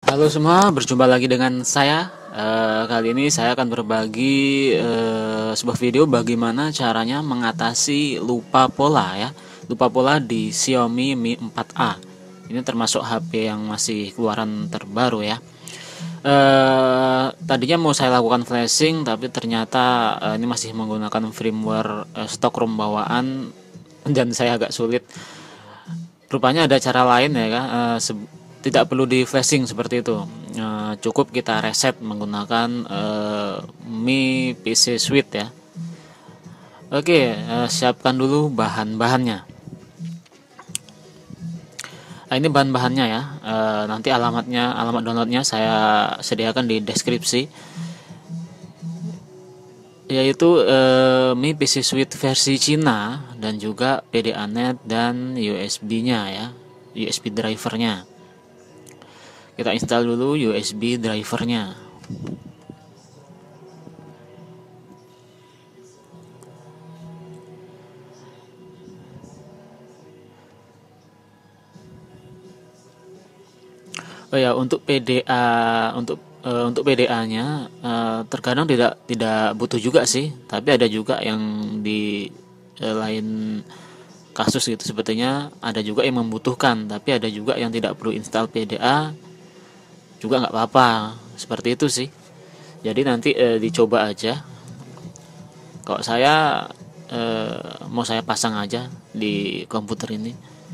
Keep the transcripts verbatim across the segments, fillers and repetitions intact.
Halo semua, berjumpa lagi dengan saya. Eh, kali ini saya akan berbagi eh, sebuah video bagaimana caranya mengatasi lupa pola ya. Lupa pola di Xiaomi Mi empat A. Ini termasuk H P yang masih keluaran terbaru ya. Eh, tadinya mau saya lakukan flashing, tapi ternyata eh, ini masih menggunakan firmware eh, stok ROM bawaan dan saya agak sulit. Rupanya ada cara lain ya kan, eh, se- tidak perlu di flashing seperti itu. Eh, cukup kita reset menggunakan eh, Mi P C Suite ya. Oke, eh, siapkan dulu bahan-bahannya. Nah, ini bahan-bahannya ya. Eh, nanti alamatnya, alamat downloadnya saya sediakan di deskripsi. Yaitu eh, Mi P C Suite versi Cina dan juga P D A-net dan U S B-nya ya, U S B drivernya. Kita install dulu U S B drivernya. Oh ya, untuk P D A, untuk eh, untuk P D A-nya terkadang tidak tidak butuh juga sih, tapi ada juga yang di eh, lain kasus gitu sepertinya ada juga yang membutuhkan, tapi ada juga yang tidak perlu install P D A juga nggak apa-apa. Seperti itu sih. Jadi nanti eh, dicoba aja. Kalau saya eh, mau saya pasang aja di komputer ini.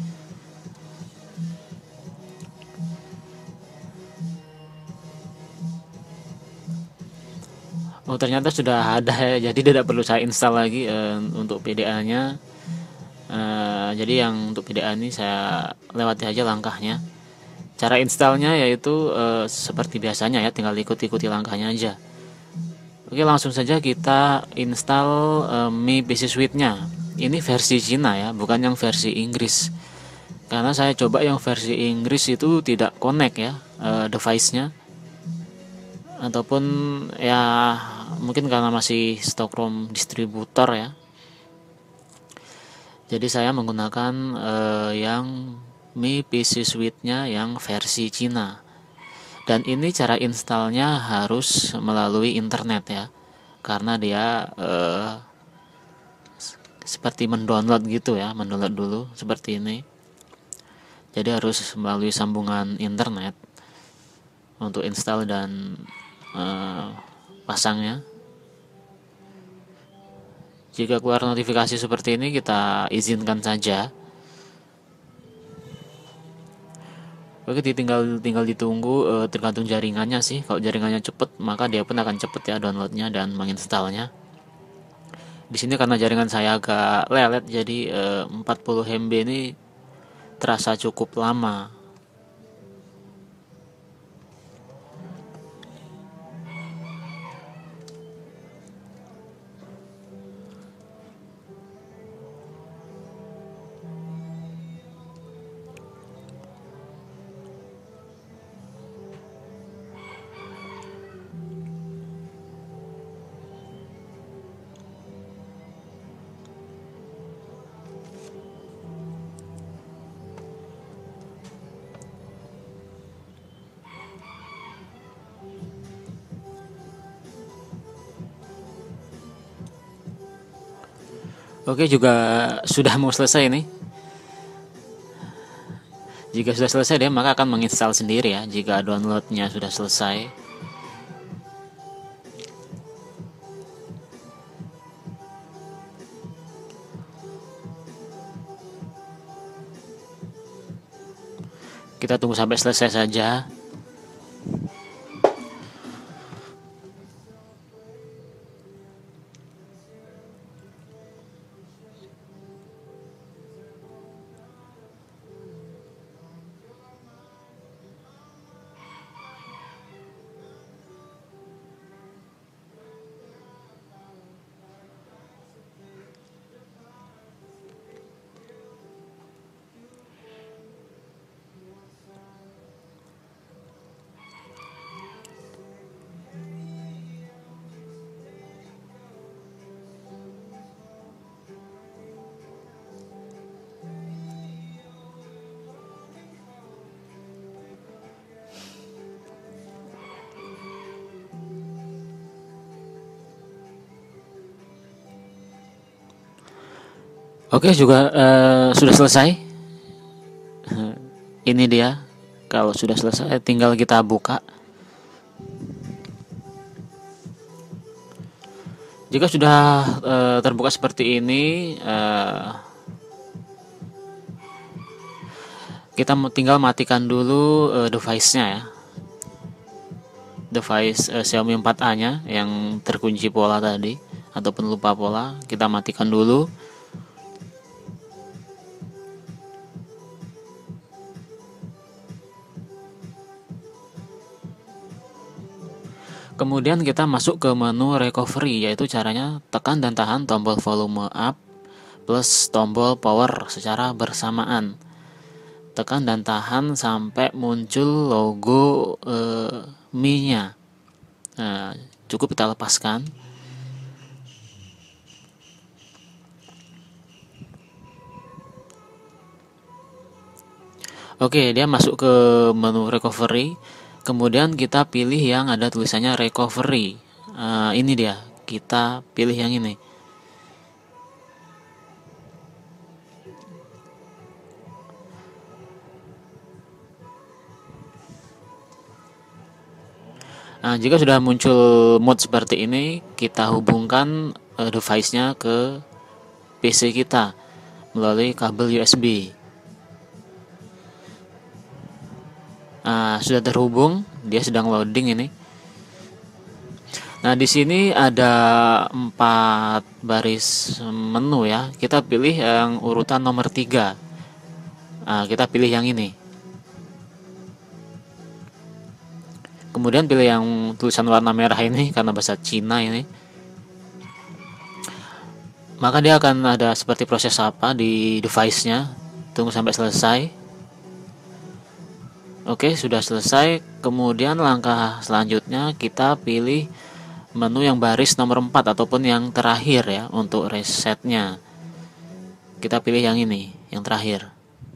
Oh ternyata sudah ada ya, jadi tidak perlu saya install lagi eh, untuk P D A-nya. Eh, jadi yang untuk P D A ini saya lewati aja langkahnya. Cara installnya yaitu eh, seperti biasanya ya, tinggal ikut-ikuti langkahnya aja. Oke, langsung saja kita install eh, Mi P C Suite-nya. Ini versi Cina ya, bukan yang versi Inggris. Karena saya coba yang versi Inggris itu tidak connect ya eh, device-nya, ataupun ya mungkin karena masih stok ROM distributor ya. Jadi saya menggunakan eh, yang Mi P C Suite-nya yang versi Cina. Dan ini cara installnya harus melalui internet ya. Karena dia eh, seperti mendownload gitu ya, mendownload dulu seperti ini. Jadi harus melalui sambungan internet untuk install dan eh, pasangnya. Jika keluar notifikasi seperti ini, kita izinkan saja. Oke, tinggal tinggal ditunggu eh, tergantung jaringannya sih. Kalau jaringannya cepet, maka dia pun akan cepet ya downloadnya dan menginstalnya. Di sini karena jaringan saya agak lelet, jadi eh, empat puluh M B ini terasa cukup lama. Oke, juga sudah mau selesai nih. Jika sudah selesai, dia maka akan menginstal sendiri ya. Jika downloadnya sudah selesai, kita tunggu sampai selesai saja. Oke, juga eh, sudah selesai. Ini dia. Kalau sudah selesai, tinggal kita buka. Jika sudah eh, terbuka seperti ini, eh, kita tinggal matikan dulu eh, device-nya ya. Device eh, Xiaomi empat A-nya yang terkunci pola tadi ataupun lupa pola, kita matikan dulu. Kemudian kita masuk ke menu recovery, yaitu caranya tekan dan tahan tombol volume up plus tombol power secara bersamaan. Tekan dan tahan sampai muncul logo eh, Mi-nya. Nah, cukup kita lepaskan. Oke, dia masuk ke menu recovery. Kemudian kita pilih yang ada tulisannya recovery. Uh, ini dia, kita pilih yang ini. Nah, jika sudah muncul mode seperti ini, kita hubungkan uh, device-nya ke P C kita melalui kabel U S B. Nah, sudah terhubung, dia sedang loading ini. Nah, di sini ada empat baris menu ya. Kita pilih yang urutan nomor tiga. Nah, kita pilih yang ini. Kemudian pilih yang tulisan warna merah ini karena bahasa Cina ini. Maka dia akan ada seperti proses apa di device-nya. Tunggu sampai selesai. Oke, sudah selesai. Kemudian langkah selanjutnya kita pilih menu yang baris nomor empat ataupun yang terakhir ya untuk resetnya. Kita pilih yang ini, yang terakhir.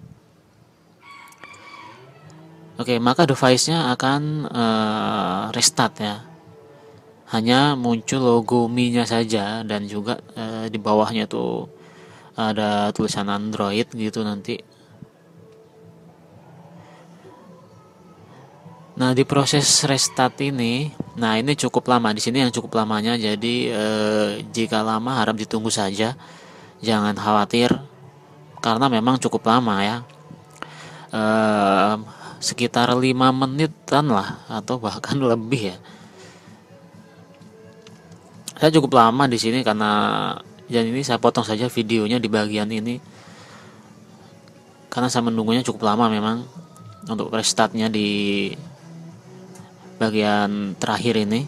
Oke, maka device-nya akan uh, restart ya. Hanya muncul logo Mi-nya saja dan juga uh, di bawahnya tuh ada tulisan Android gitu nanti. Nah, di proses restart ini, nah ini cukup lama. Di sini yang cukup lamanya. Jadi eh, jika lama harap ditunggu saja. Jangan khawatir karena memang cukup lama ya. Eh, sekitar lima menitan lah atau bahkan lebih ya. Saya cukup lama di sini karena dan ini saya potong saja videonya di bagian ini karena saya menunggunya cukup lama memang untuk restartnya di bagian terakhir ini.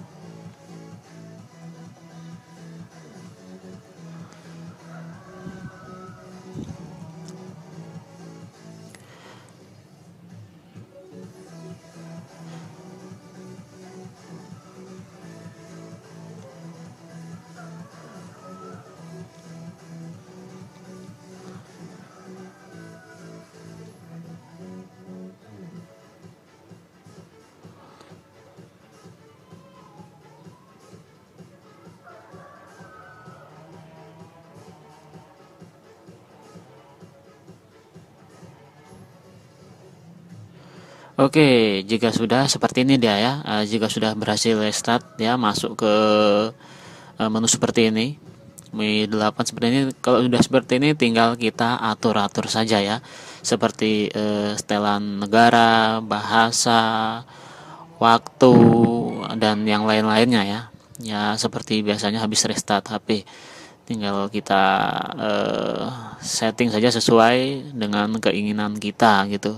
Oke, jika sudah seperti ini dia ya, uh, jika sudah berhasil restart ya masuk ke uh, menu seperti ini, Mi delapan seperti ini. Kalau sudah seperti ini tinggal kita atur-atur saja ya, seperti uh, setelan negara, bahasa, waktu dan yang lain-lainnya ya. Ya seperti biasanya habis restart H P, tinggal kita uh, setting saja sesuai dengan keinginan kita gitu.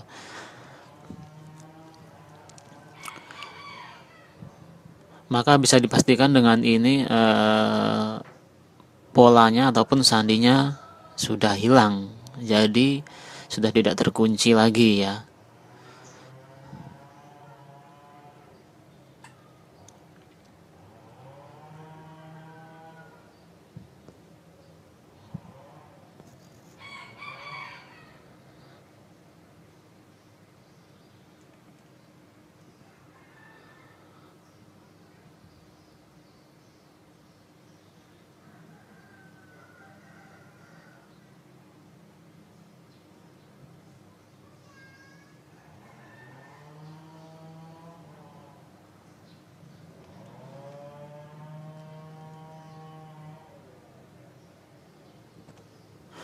Maka bisa dipastikan dengan ini eh, polanya ataupun sandinya sudah hilang, jadi sudah tidak terkunci lagi ya.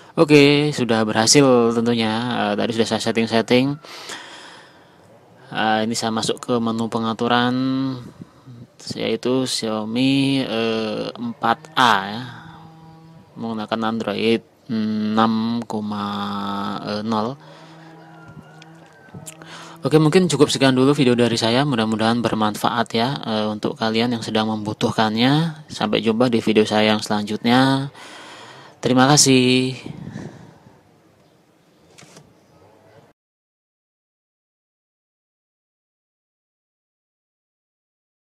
Oke, sudah berhasil tentunya. Eh, tadi sudah saya setting-setting. Eh, ini saya masuk ke menu pengaturan, yaitu Xiaomi eh, empat A ya, menggunakan Android enam koma nol. Oke, mungkin cukup sekian dulu video dari saya. Mudah-mudahan bermanfaat ya eh, untuk kalian yang sedang membutuhkannya. Sampai jumpa di video saya yang selanjutnya. Terima kasih.